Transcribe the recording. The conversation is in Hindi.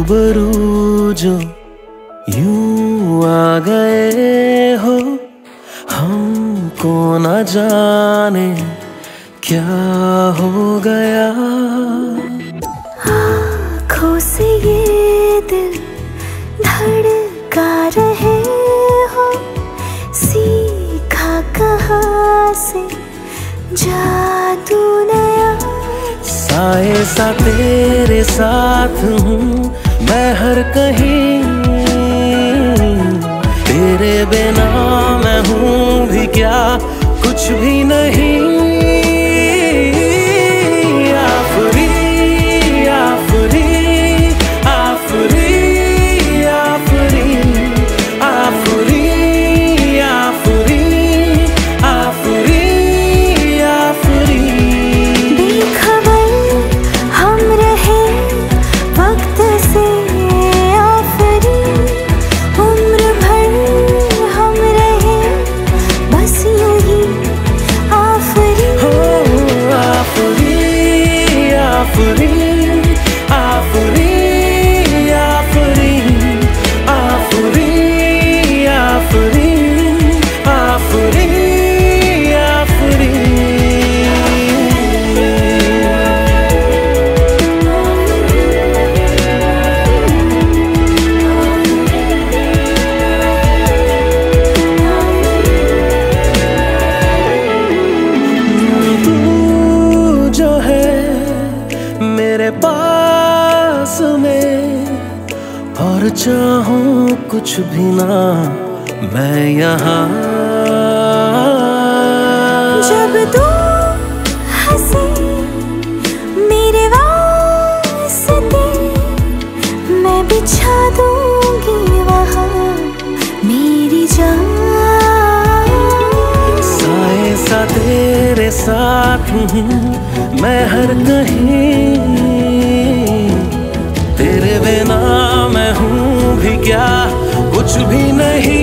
रूबरू जो यूं आ गए हो, हमको न जाने क्या हो गया। आँखों से ये दिल धड़का रहे हो, सीखा कहाँ से जादू नया। साए सा तेरे साथ हूँ मैं हर कहीं, तेरे बिना मैं हूँ भी क्या, कुछ भी नहीं। मेरे पास में और चाहूं कुछ भी ना मैं यहाँ। जब तू हंसे मेरे वास्ते, मैं बिछा दूंगी वहाँ मेरी जान। साए सा तेरे साथ हूँ मैं हर कहीं, तेरे बिना मैं हूँ भी क्या, कुछ भी नहीं।